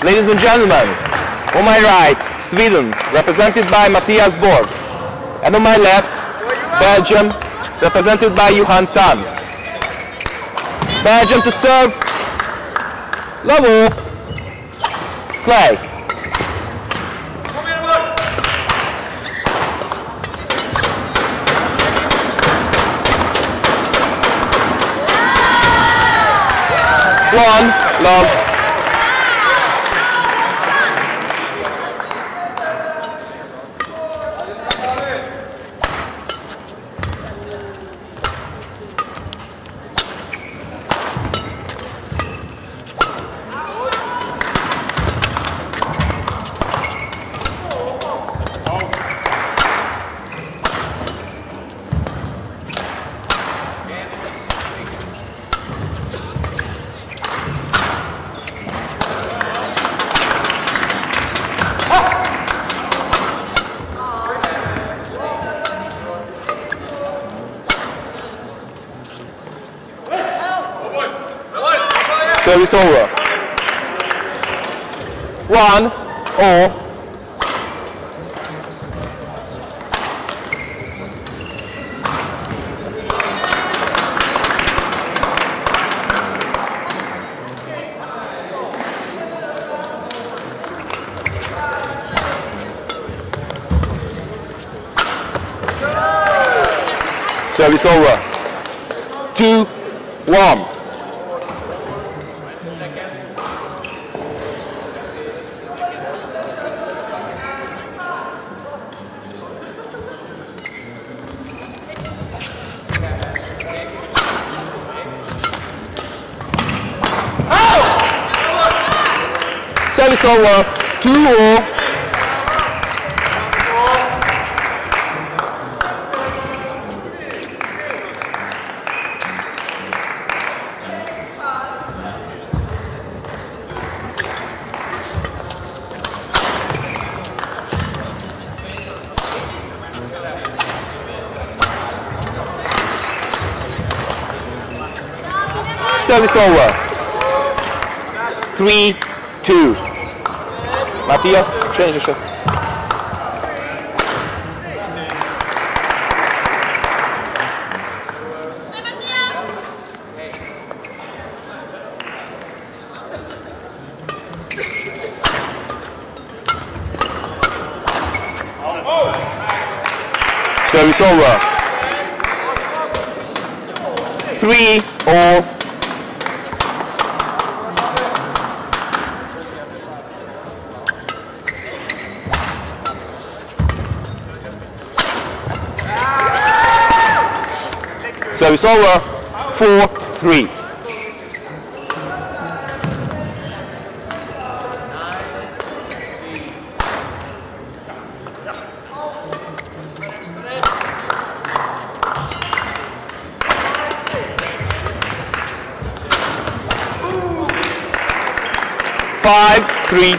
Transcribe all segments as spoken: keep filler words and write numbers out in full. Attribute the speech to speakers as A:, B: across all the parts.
A: Ladies and gentlemen, on my right, Sweden, represented by Mathias Borg. And on my left, Belgium, represented by Yuhan. Belgium to serve. Level. Play. One, love. Service over. One, all. Service over. Two, one. Service over, two all. Service over, three, two. Mathias, change the shot. Service over. Three all. Service over, four, three. Five, three.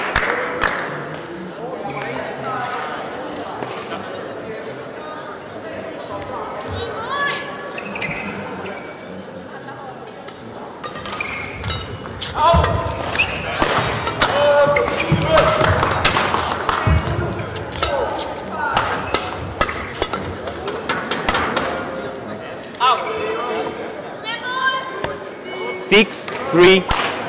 A: Six, three.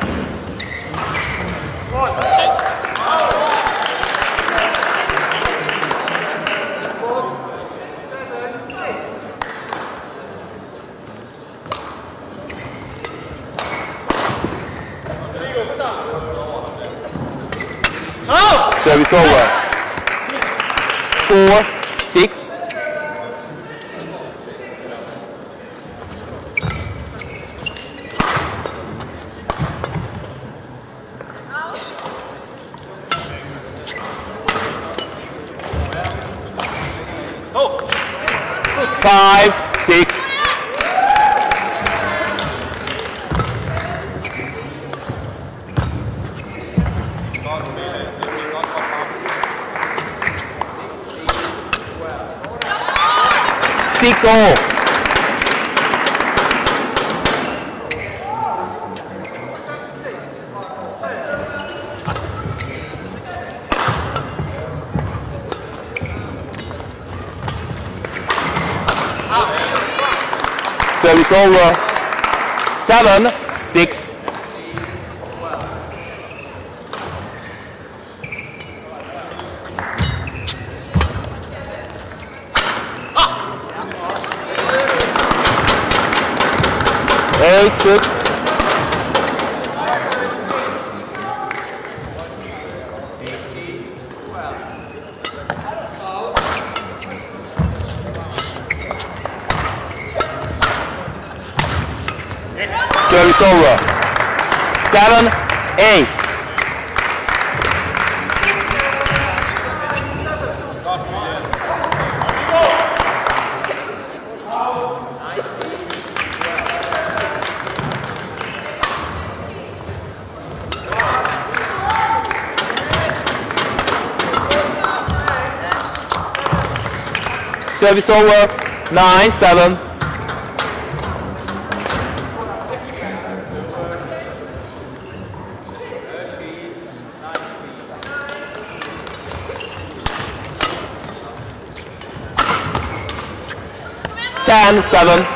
A: Service over. Four, six. Five, six. Six all. Service over. Seven, six. Eight, six. Service over. Seven, eight. Service over. Nine, seven. Ten, seven.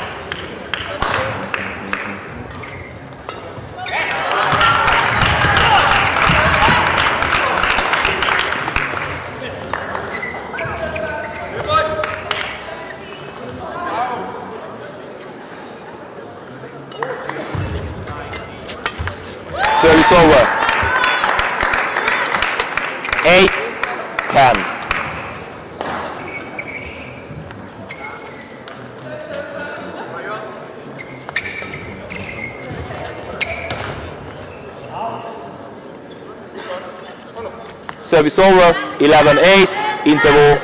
A: Service over. Eight, ten. Service over. Eleven, eight. Interval.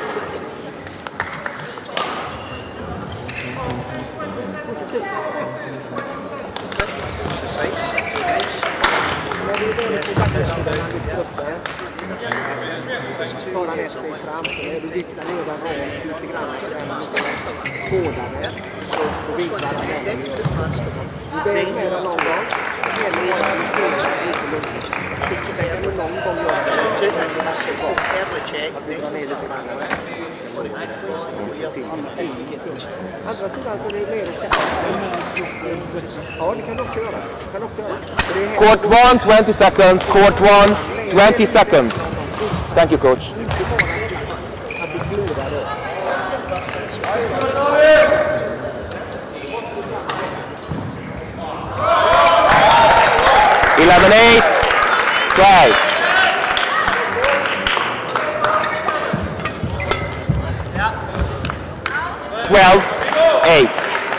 A: Court one, twenty seconds. Court one, twenty seconds. Thank you, coach. Eleven, eight. Try. Twelve, eight.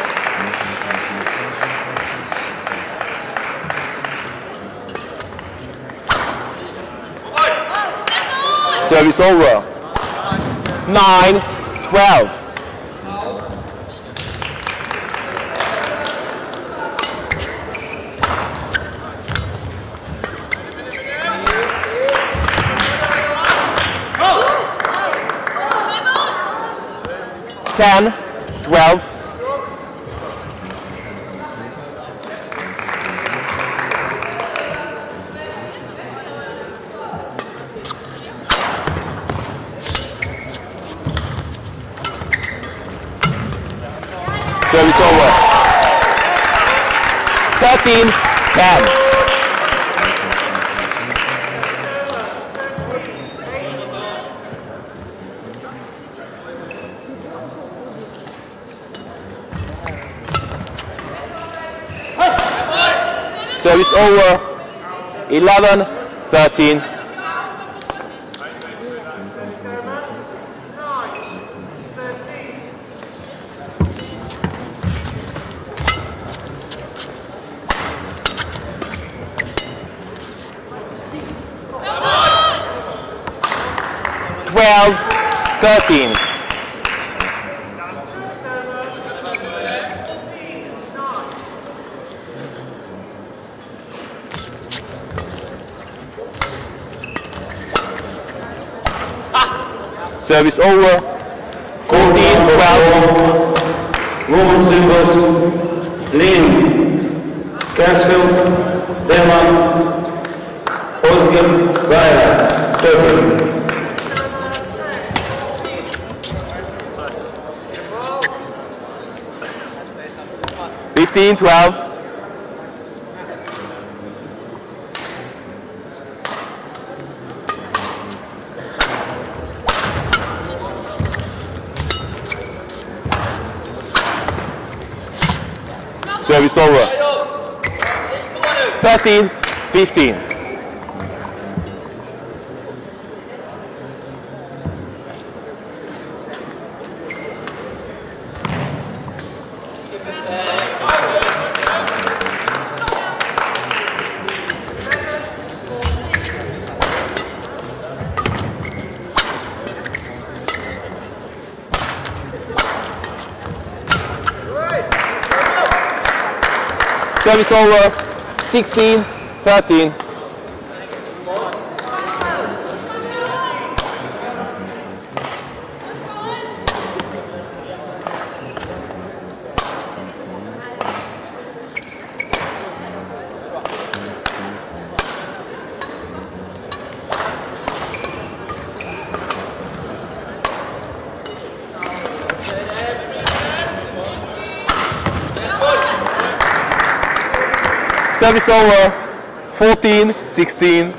A: Service over. Nine, twelve. Ten, twelve. Service over. Thirteen, ten. Service over. Eleven, thirteen. Twelve, thirteen. Service over. fourteen, twelve.
B: Women's singles. Lynn, Castle, Denmark, Oscar, Gaia, Turkey.
A: fifteen twelve. Service over. thirteen fifteen. Service over, sixteen thirteen. Service over, fourteen sixteen.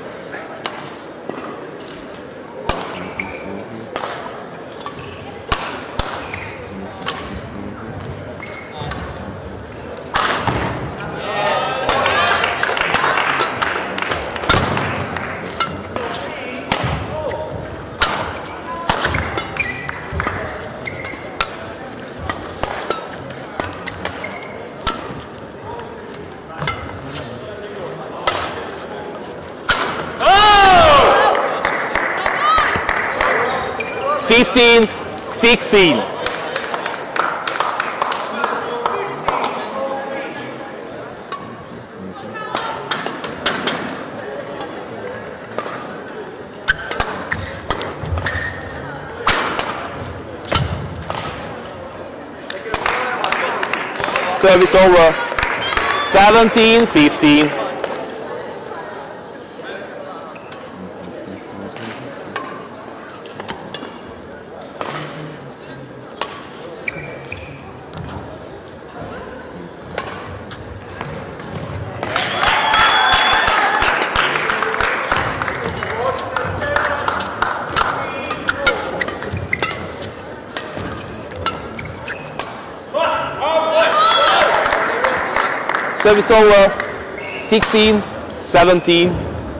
A: fifteen sixteen. Service over, seventeen fifteen. Service over, sixteen seventeen.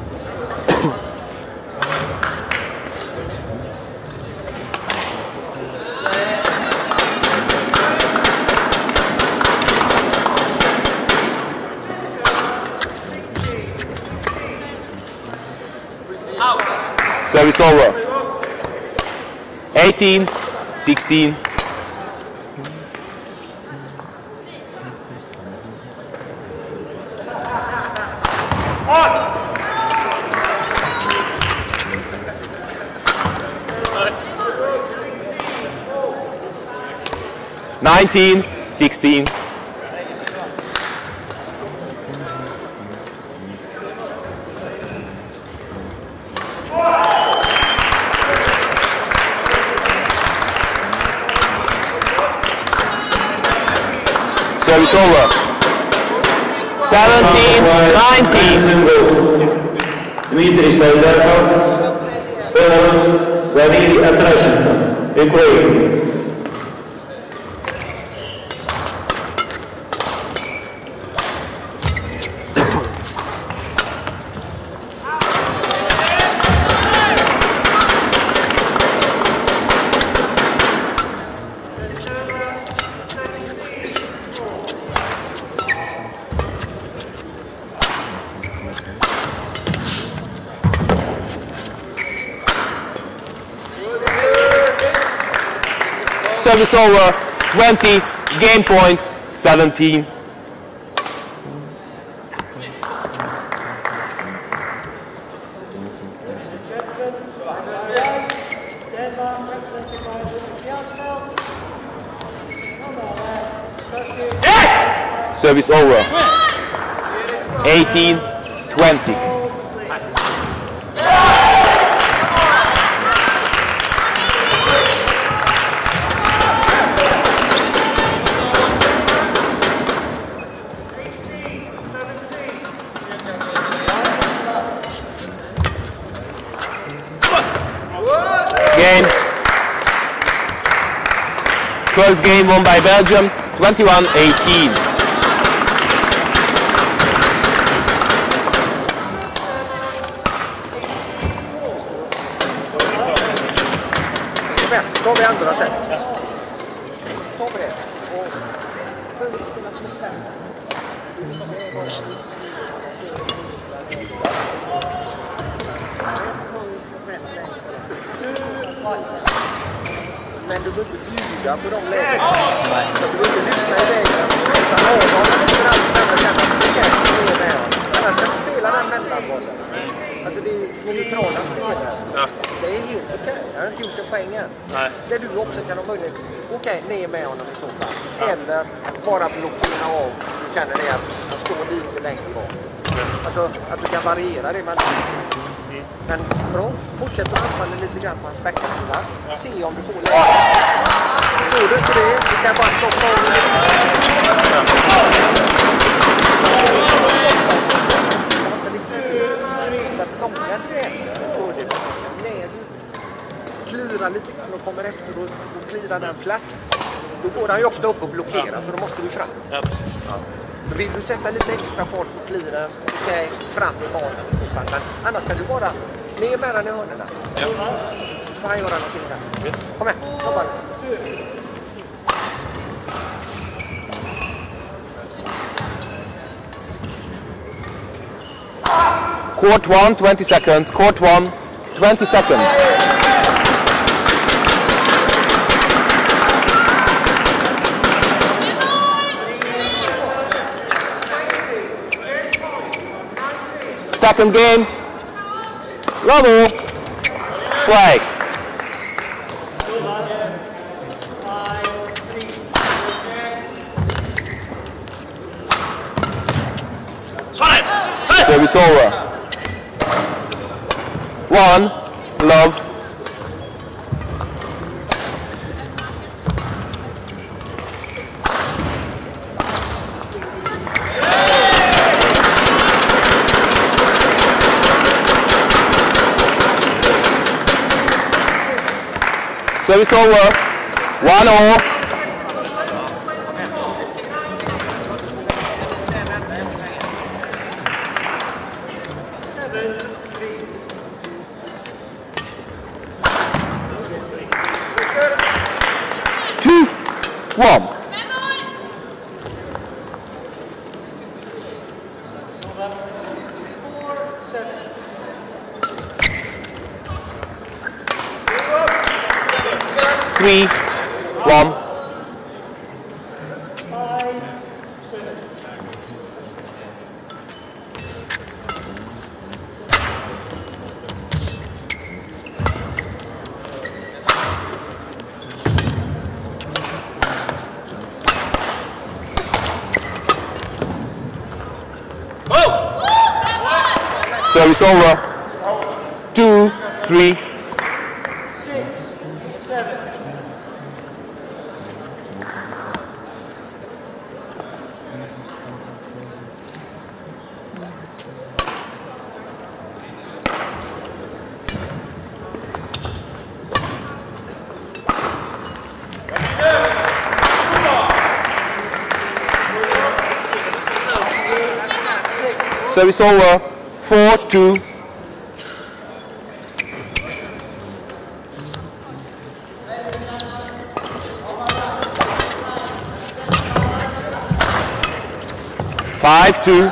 A: Service over, eighteen sixteen. nineteen sixteen. Service over. seventeen nineteen.
B: Дмитрий Сайдаров, Belarus, Валерий Атрашенко, Ukraine.
A: Service over, twenty, game point, seventeen. Service over, eighteen twenty. First game won by Belgium, twenty-one eighteen.
C: Då vi andra sen. Men du behöver inte bjuda på de lägena. Så du behöver inte lyssna i vägen. Utan avhålla dig för allt för att känna att du kan spela med honom. Annars kan du spela den mellanbollen. Alltså det är neutrala spelare. Ja. Det är helt okej. Jag har inte gjort en poäng än. Nej. Där du också kan ha möjlighet. Okej, ner med honom i så fall. Ja. Eller bara blockera av. Du känner det att han står lite längre bak. Alltså att du kan variera det. Men, mm. men bra. Fortsätt att anfalla lite grann på hans backansida. Ja. Se om du får läge. Får du inte det, du kan bara stoppa av det. Långa dueller får du när du klirar lite grann och kommer efter och, och klirar den flack. Då går han ju ofta upp och blockerar, så då måste du fram. Ja. Ja. Så vill du sätta lite extra fart på kliren, okej, fram i banan i så fall. Men annars kan du bara ner med den i hörnerna. Ja. Så får han göra någonting där. Yes. Kom här, jobba nu.
A: Court one, twenty seconds. Court one, twenty seconds. Second game. Bravo. Play. Service over. One, love. Service over. One all. Two, one. Three, one. Service over. Two, three.
C: Six, seven.
A: Service over. Four, two. Five, two.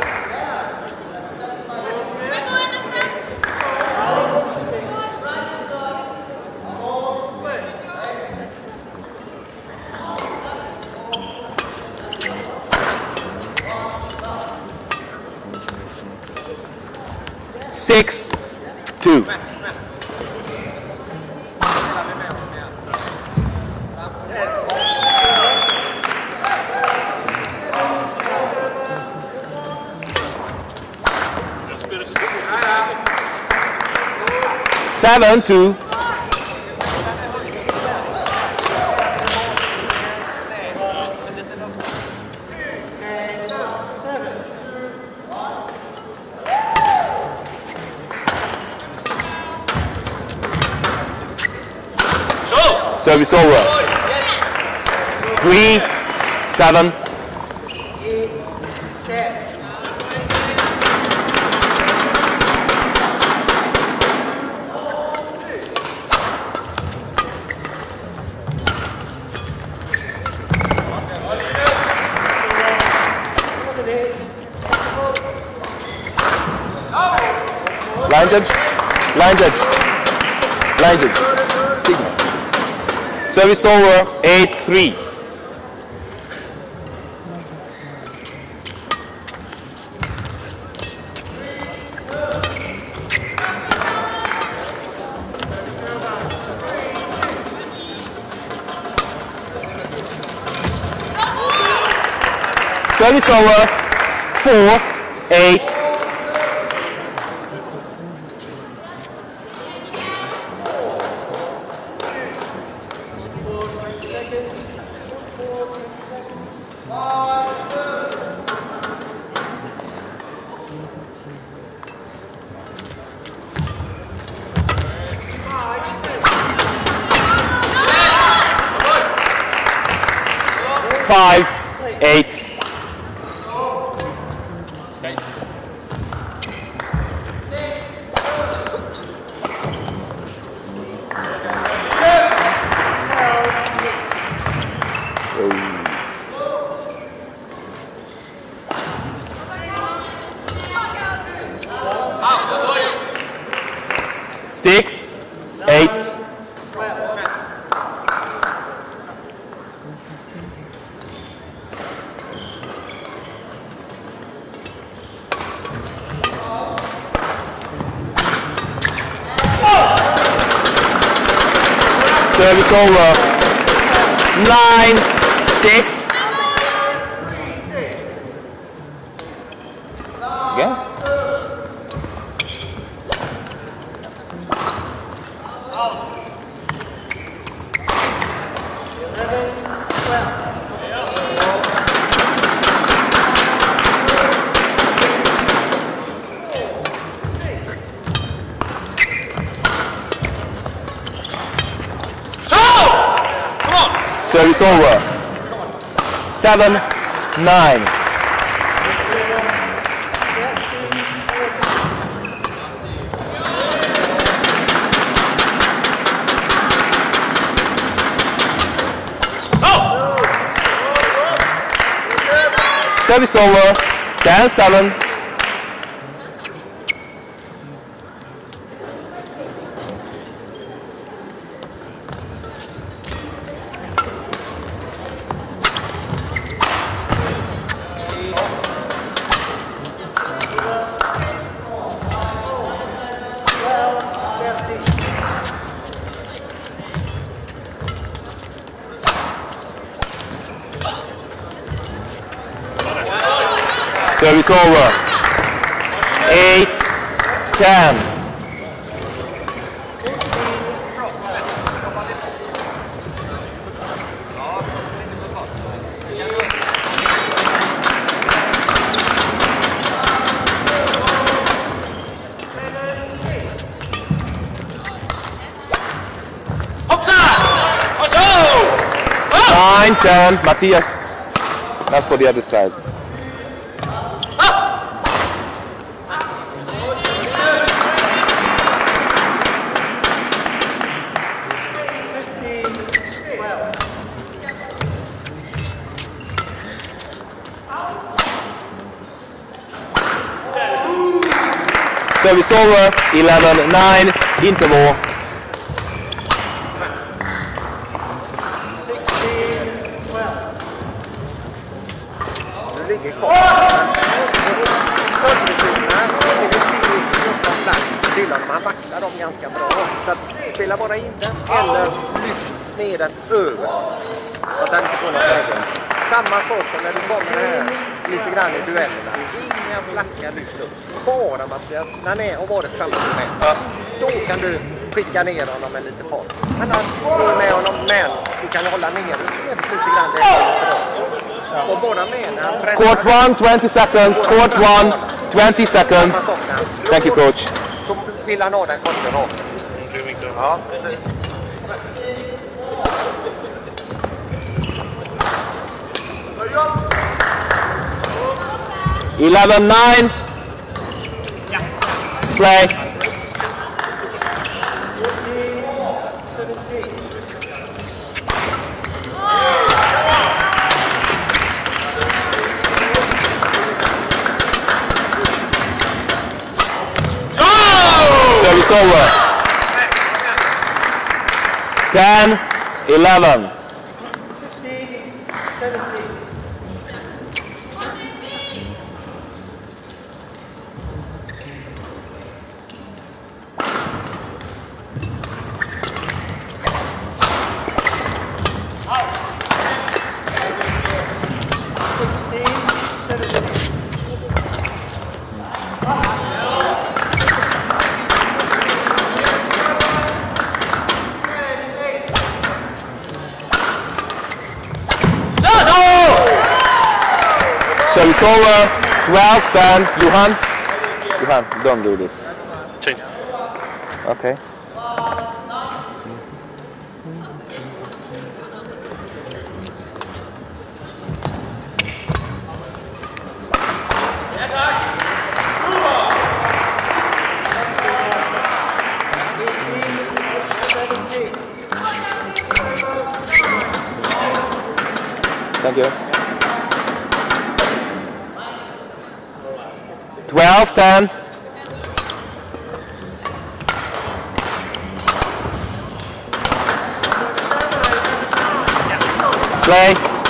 A: Six, two. Seven, two. Service over. three, seven.
B: Line judge, line judge, line judge, signal.
A: Service over, eight three. Service over, four eight. Five, eight. Six, eight. Service over. Nine, six. Again. Service over. Seven, nine. Service over. Ten, seven. Service over. Eight, ten. Nine, ten. Mathias. Not for the other side. Service over, eleven, nine, interval.
C: Nu ligger kvar. Serviturerna, det betyder just de flack till att man vacklar dem ganska bra. Så att spela bara in den eller lyft ner den över. Så att den inte får något läge. Samma sak som när du kommer här lite grann i duellerna. Inga flackar lyft upp. Bara Mathias, när ni har varit framme med. Ja. Då kan du skicka ner honom med lite fart. Annars är med honom, men du kan hålla ner lite grann. Det är lite ja. Och båda med när han pressar.
A: Court one, twenty seconds. Court one, twenty seconds. Thank you, coach.
C: Så vill han ha den korten rakt. Ja, precis.
A: eleven nine. Play. Service over. ten eleven. Service over, twelve ten, Yuhan. Yuhan, don't do this.
D: Change.
A: Okay. Thank you. twelve ten. Play.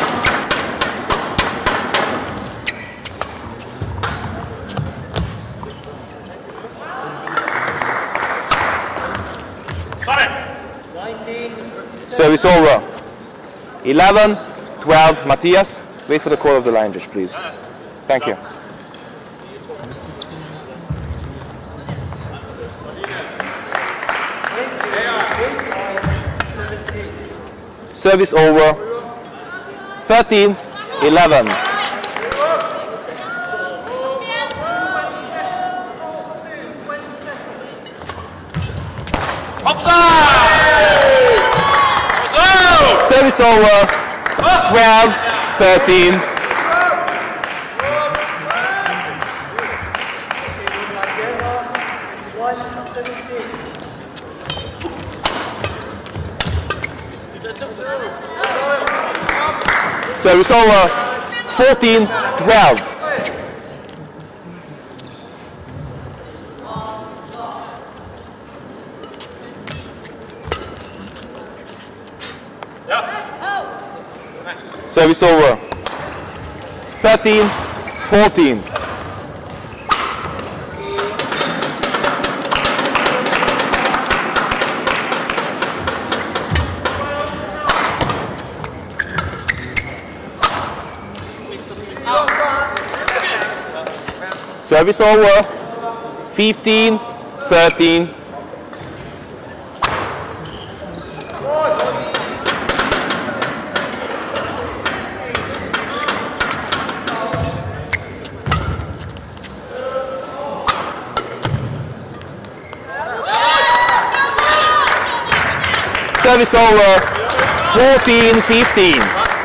A: Service over. eleven twelve, Mathias. Wait for the call of the line judge, please. Thank you. Service over. thirteen eleven. Service over. twelve thirteen. Service over. fourteen twelve. Service over. thirteen fourteen. Service over. fifteen thirteen. Service over. fourteen fifteen.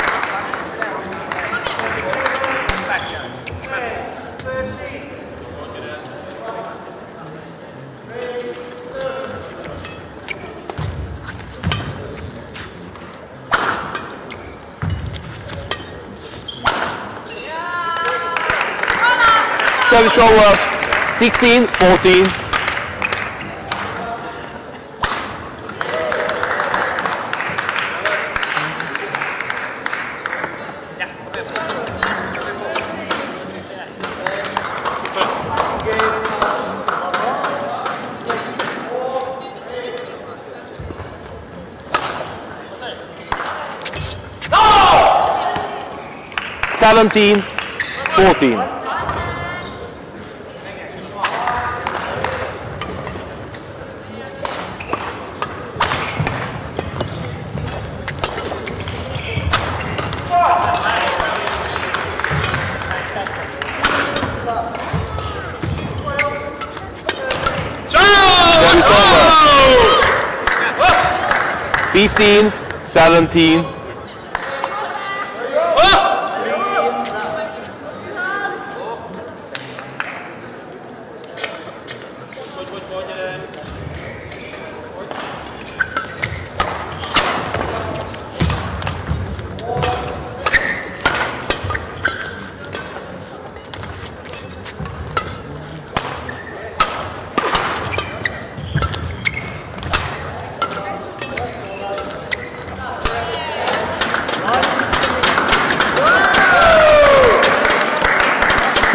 A: Service over. sixteen fourteen. seventeen fourteen. fifteen seventeen.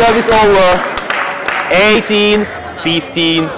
A: Service over. eighteen fifteen.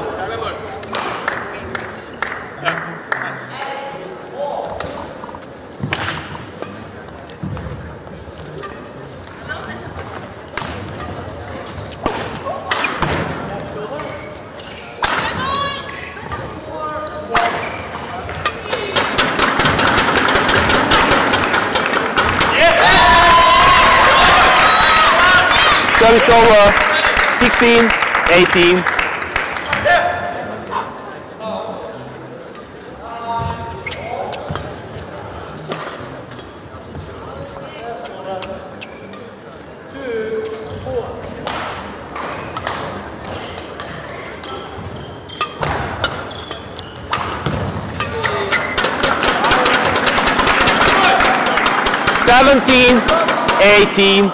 A: Service over. sixteen eighteen. seventeen eighteen.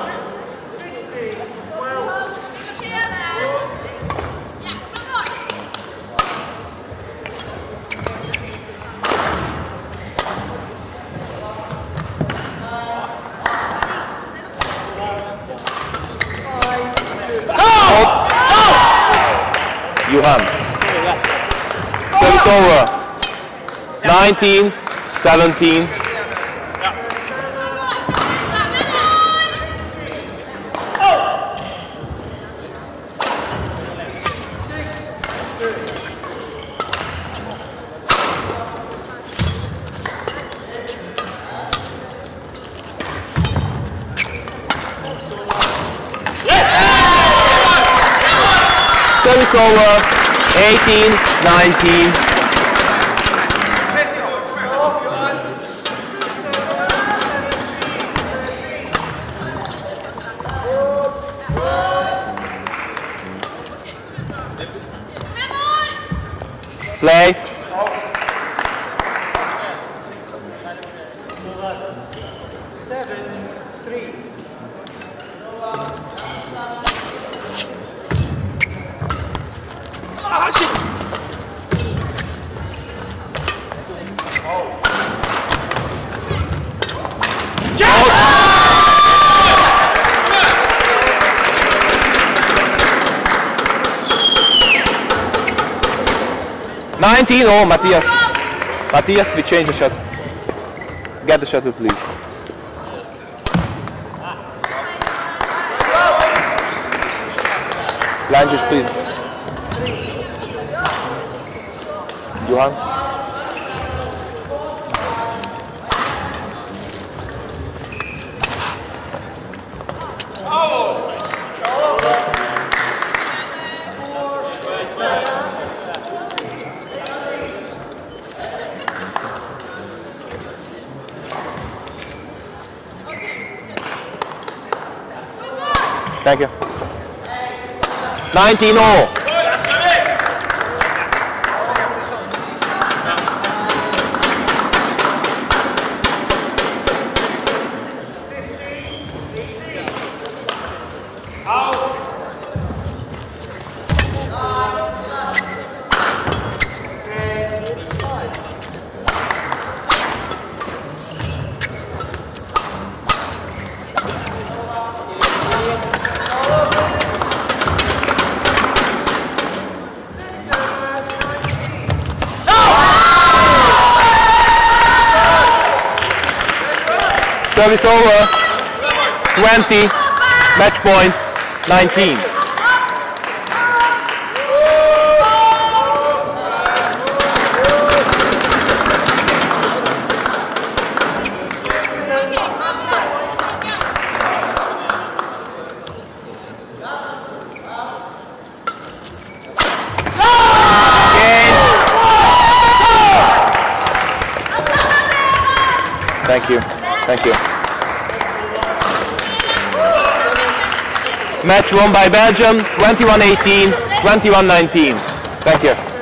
A: Yuhan. Service over. nineteen seventeen. Service over. eighteen nineteen. Play.
C: Seven, three.
B: Ah, shit!
A: nineteen, oh, Mathias. Mathias, we change the shot. Get the shuttle, please. Lunges, please. Yuhan. Thank you. nineteen all. Service over. twenty. Match point. nineteen. Thank you. Thank you. Match won by Belgium, twenty-one eighteen, twenty-one nineteen. Thank you.